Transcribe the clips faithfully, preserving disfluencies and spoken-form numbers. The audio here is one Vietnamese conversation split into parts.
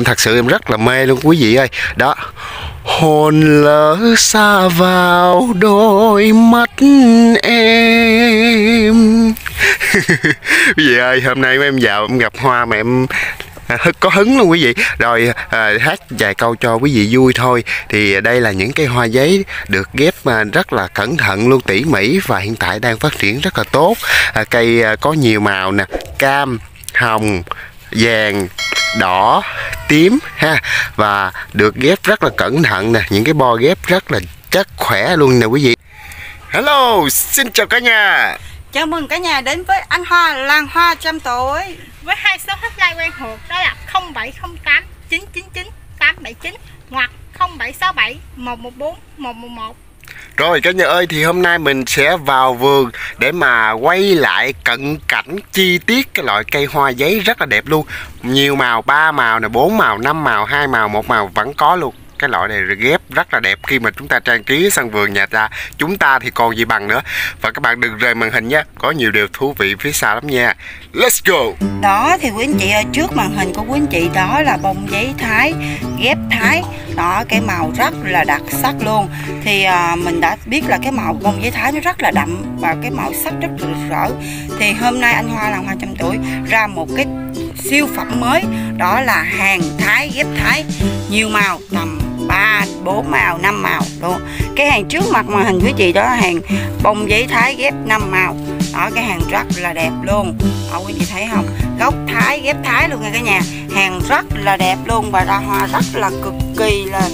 Thật sự em rất là mê luôn quý vị ơi. Đó, hồn lỡ xa vào đôi mắt em. Quý vị ơi, hôm nay em vào em gặp hoa mà em có hứng luôn quý vị. Rồi à, hát vài câu cho quý vị vui thôi. Thì đây là những cây hoa giấy được ghép rất là cẩn thận luôn, tỉ mỉ, và hiện tại đang phát triển rất là tốt. à, Cây có nhiều màu nè, cam, hồng, vàng, đỏ, tím ha, và được ghép rất là cẩn thận nè, những cái bo ghép rất là chắc khỏe luôn nè quý vị. Hello, xin chào cả nhà. Chào mừng cả nhà đến với anh Hoa làng hoa trăm tuổi với hai số hotline quen thuộc, đó là không bảy không tám chín chín chín tám bảy chín hoặc không bảy sáu bảy một một bốn một một một. Rồi cả nhà ơi, thì hôm nay mình sẽ vào vườn để mà quay lại cận cảnh chi tiết cái loại cây hoa giấy rất là đẹp luôn. Nhiều màu, ba màu nè, bốn màu, năm màu, hai màu, một màu vẫn có luôn. Cái loại này ghép rất là đẹp khi mà chúng ta trang trí sân vườn nhà ta. Chúng ta thì còn gì bằng nữa. Và các bạn đừng rời màn hình nhé, có nhiều điều thú vị phía sau lắm nha. Let's go. Đó thì quý anh chị ơi, trước màn hình của quý anh chị đó là bông giấy Thái ghép Thái. Đó, cái màu rất là đặc sắc luôn. Thì à, mình đã biết là cái màu bông giấy Thái nó rất là đậm và cái màu sắc rất là rực rỡ. Thì hôm nay anh Hoa làng hoa trăm tuổi ra một cái siêu phẩm mới, đó là hàng Thái ghép Thái, nhiều màu, tầm ba, bốn màu, năm màu luôn. Cái hàng trước mặt màn hình quý chị đó là hàng bông giấy Thái ghép năm màu. Đó, cái hàng rất là đẹp luôn. Đó, quý chị thấy không? Gốc Thái ghép Thái luôn nha cả nhà. Hàng rất là đẹp luôn và ra hoa rất là cực kỳ là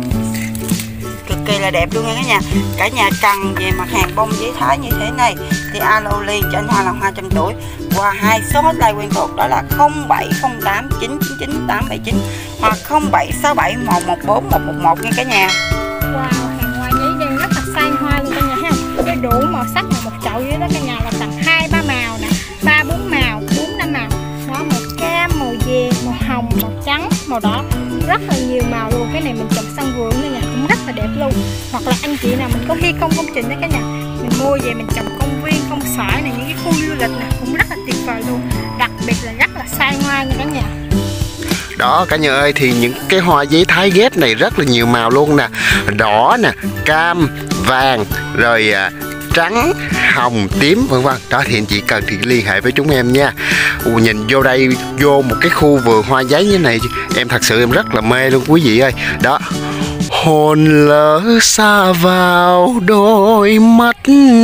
cực kỳ là đẹp luôn nha cả nhà. Cả nhà cần về mặt hàng bông giấy Thái như thế này thì alo liền cho anh Hoa làng hoa trăm tuổi qua hai số hotline quen thuộc, đó là không bảy không tám chín chín chín tám bảy chín hoặc không bảy sáu bảy một một bốn một một một nha cả nhà. Wow, hàng hoa giấy đang rất là sai hoa luôn cả nhà thấy không? Cái đủ màu sắc là một chậu dưới đó cả nhà là tầm hai ba màu nè, ba bốn màu, bốn năm màu. Đó, màu cam, màu vàng, màu hồng, màu trắng, màu đỏ, rất là nhiều màu luôn. Cái này mình trồng sân vườn cả nhà cũng rất là đẹp luôn. Hoặc là anh chị nào mình có thi công công trình đó cả nhà, mình mua về mình trồng công viên, công sở này, những cái khu du lịch này cũng rất là tuyệt vời luôn. Đặc biệt là rất là sai hoa nha cả nhà. Đó cả nhà ơi, thì những cái hoa giấy Thái ghép này rất là nhiều màu luôn nè, đỏ nè, cam, vàng, rồi à, trắng, hồng, tím vân vân. Đó thì anh chị cần thì liên hệ với chúng em nha. Ồ, nhìn vô đây, vô một cái khu vườn hoa giấy như thế này em thật sự em rất là mê luôn quý vị ơi. Đó, hồn lỡ xa vào đôi mắt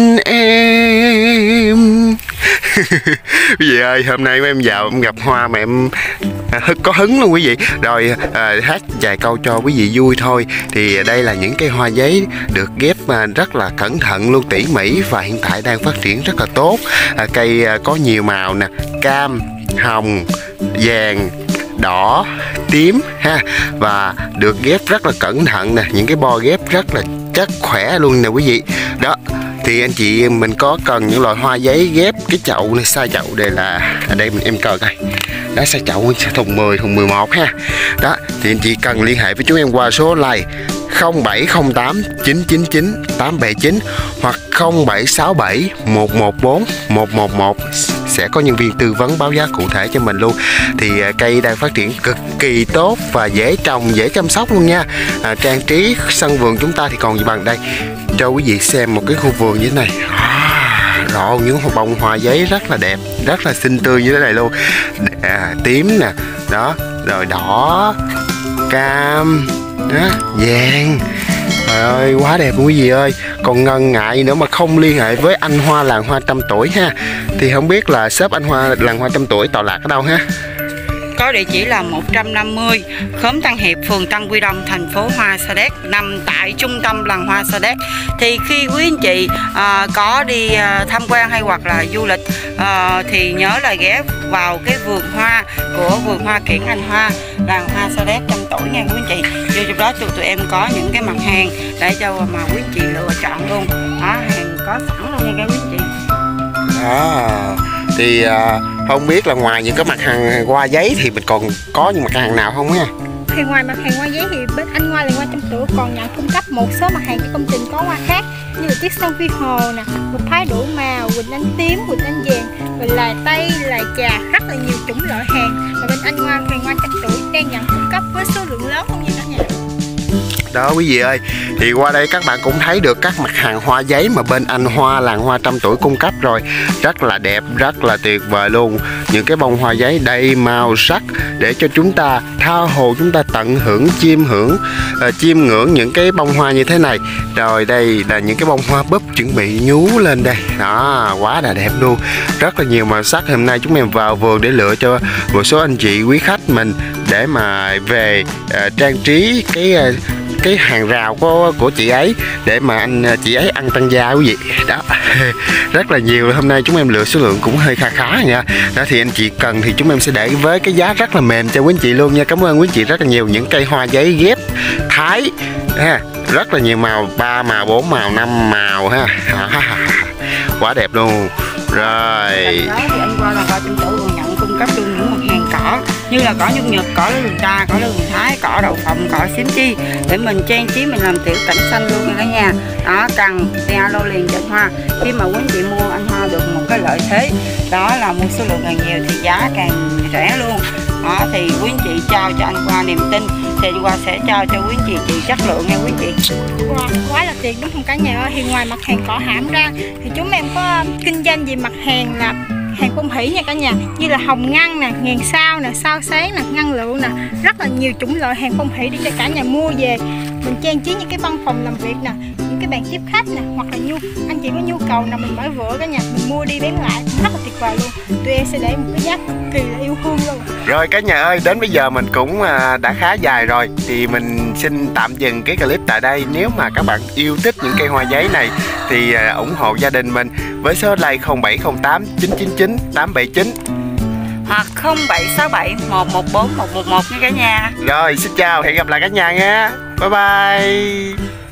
em. Quý vị ơi, hôm nay em vào em gặp hoa mà em có hứng luôn quý vị. Rồi à, hát vài câu cho quý vị vui thôi. Thì đây là những cây hoa giấy được ghép rất là cẩn thận luôn, tỉ mỉ, và hiện tại đang phát triển rất là tốt. à, Cây có nhiều màu nè, cam, hồng, vàng, đỏ, tím ha, và được ghép rất là cẩn thận nè, những cái bo ghép rất là chắc khỏe luôn nè quý vị. Đó thì anh chị mình có cần những loại hoa giấy ghép cái chậu này, size chậu đây là ở đây mình em coi coi. Đó, size chậu thùng mười, thùng mười một ha. Đó thì anh chị cần liên hệ với chúng em qua số line không bảy không tám chín chín chín tám bảy chín hoặc không bảy sáu bảy một một bốn một một một, sẽ có nhân viên tư vấn báo giá cụ thể cho mình luôn. Thì cây đang phát triển cực kỳ tốt và dễ trồng, dễ chăm sóc luôn nha. à, Trang trí sân vườn chúng ta thì còn gì bằng đây. Cho quý vị xem một cái khu vườn như thế này. à, Rõ những bông hoa giấy rất là đẹp, rất là xinh tươi như thế này luôn. à, Tím nè, đó, rồi đỏ, cam, đó, vàng. Trời ơi, quá đẹp quý vị ơi. Còn ngần ngại nữa mà không liên hệ với anh Hoa làng hoa trăm tuổi ha. Thì không biết là shop anh Hoa làng hoa trăm tuổi tọa lạc ở đâu ha? Có địa chỉ là một trăm năm mươi khóm Tân Hiệp, phường Tân Quy Đông, thành phố Hoa Sa Đéc, nằm tại trung tâm làng hoa Sa Đéc. Thì khi quý anh chị à, có đi à, tham quan hay hoặc là du lịch à, thì nhớ là ghé vào cái vườn hoa của vườn hoa kiển anh Hoa làng hoa Sa Đéc trăm tuổi nha quý anh chị. Vô trong đó tụi tụi em có những cái mặt hàng để cho mà quý anh chị lựa chọn luôn. Đó, hàng có sẵn luôn nha quý anh chị. À, thì à, không biết là ngoài những cái mặt hàng hoa giấy thì mình còn có những mặt hàng nào không ha? Thì ngoài mặt hàng hoa giấy thì bên anh Hoa Làng Hoa Trăm Tuổi còn nhận cung cấp một số mặt hàng cho công trình có hoa khác như là chiếc son phi hồ nè, bột thái đủ màu, quỳnh anh tím, quỳnh anh vàng, rồi lài tây, lài trà, rất là nhiều chủng loại hàng. Và bên anh Hoa Làng Hoa Trăm Tuổi đang nhận cung cấp với số lượng lớn không như cả nhà. Đó quý vị ơi, thì qua đây các bạn cũng thấy được các mặt hàng hoa giấy mà bên anh Hoa Làng Hoa Trăm Tuổi cung cấp rồi. Rất là đẹp, rất là tuyệt vời luôn. Những cái bông hoa giấy đầy màu sắc để cho chúng ta tha hồ chúng ta tận hưởng, chiêm hưởng, uh, chiêm ngưỡng những cái bông hoa như thế này. Rồi đây là những cái bông hoa búp chuẩn bị nhú lên đây. Đó, quá là đẹp luôn. Rất là nhiều màu sắc. Hôm nay chúng em vào vườn để lựa cho một số anh chị quý khách mình để mà về uh, trang trí cái uh, cái hàng rào của của chị ấy để mà anh chị ấy ăn tăng gia quý vị. Đó, rất là nhiều. Hôm nay chúng em lựa số lượng cũng hơi kha khá nha. Đó thì anh chị cần thì chúng em sẽ để với cái giá rất là mềm cho quý anh chị luôn nha. Cảm ơn quý anh chị rất là nhiều. Những cây hoa giấy ghép thái ha, rất là nhiều màu, ba màu, bốn màu, năm màu ha. Quá đẹp luôn. Rồi đó thì anh Hoa Làng Hoa Trăm Tuổi còn nhận cung cấp luôn những mặt hàng cỏ như là cỏ nhung nhật, cỏ lá rừng ta, cỏ lá rừng thái, cỏ đậu phộng, cỏ xém chi để mình trang trí, mình làm tiểu cảnh xanh luôn nha cả nhà. Đó, cần thì alo liền cho anh Hoa. Khi mà quý anh chị mua, anh Hoa được một cái lợi thế đó là mua số lượng càng nhiều thì giá càng rẻ luôn. Đó thì quý anh chị trao cho anh Hoa niềm tin thì anh Hoa sẽ trao cho quý anh chị chị chất lượng nha quý anh chị. Wow, quá là tuyệt đúng không cả nhà ơi. Thì ngoài mặt hàng cỏ hãm ra thì chúng em có kinh doanh về mặt hàng là hàng phong thủy nha cả nhà, như là hồng ngăn nè, ngàn sao nè, sao sáng nè, ngăn lượng nè, rất là nhiều chủng loại hàng phong thủy để cho cả nhà mua về mình trang trí những cái văn phòng làm việc nè, những cái bàn tiếp khách nè, hoặc là nhu anh chị có nhu cầu nào mình mở vựa cả nhà mình mua đi bán lại rất là tuyệt vời luôn. Tụi em sẽ để một cái giá cực kỳ là yêu thương luôn. rồi cả nhà ơi, đến bây giờ mình cũng đã khá dài rồi thì mình xin tạm dừng cái clip tại đây. Nếu mà các bạn yêu thích những cây hoa giấy này thì ủng hộ gia đình mình với số like không bảy không tám chín chín chín tám bảy chín hoặc không bảy sáu bảy một một bốn một một một nha cả nhà. Rồi xin chào, hẹn gặp lại cả nhà nha. Bye bye.